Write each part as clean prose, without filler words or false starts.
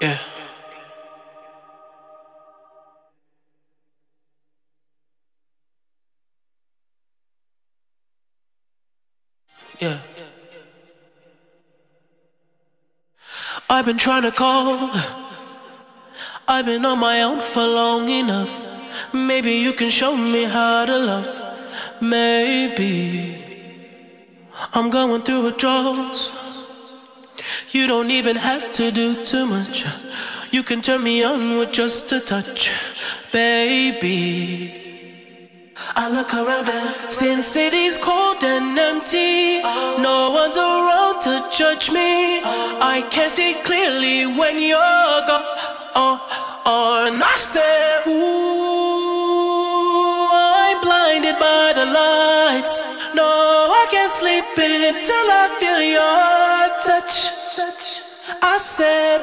Yeah. Yeah. I've been trying to call. I've been on my own for long enough. Maybe you can show me how to love. Maybe I'm going through withdrawals. You don't even have to do too much. You can turn me on with just a touch, baby. I look around and Sin City's cold and empty. No one's around to judge me. I can't see clearly when you're gone. And I said, ooh, I'm blinded by the lights. No, I can't sleep until I feel your touch. I said,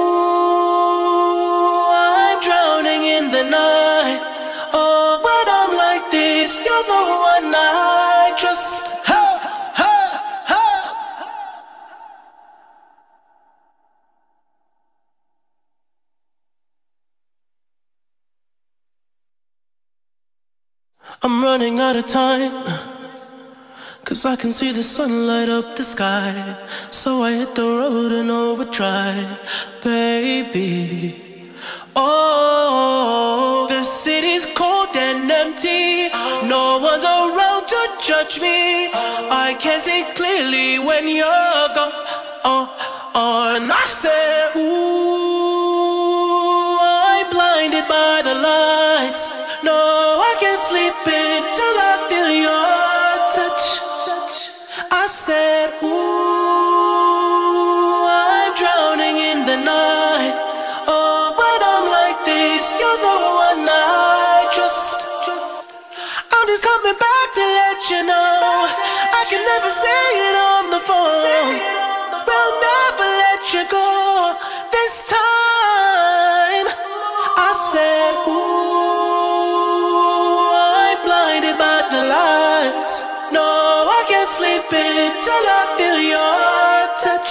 ooh, I'm drowning in the night. Oh, but I'm like this, you're the one I trust. I'm running out of time, 'cause I can see the sun light up the sky. So I hit the road in overdrive, baby. Oh, the city's cold and empty. No one's around to judge me. I can't see clearly when you're gone. And I said, ooh, I'm blinded by the lights. No, I can't sleep until I feel your touch. I said, ooh, I'm drowning in the night. Oh, but I'm like this, you're the one I trust. I'm just coming back to let you know I can never say it on the phone. We'll never let you go this time. I said, ooh, I'm blinded by the lights. No, I can't sleep until I feel your touch.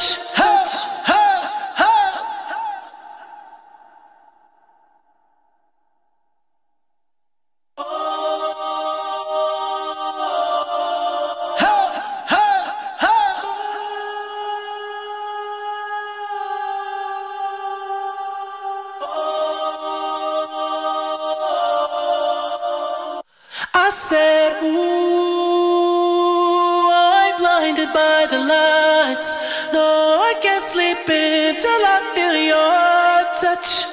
I said, ooh, I'm blinded by the lights. No, I can't sleep until I feel your touch.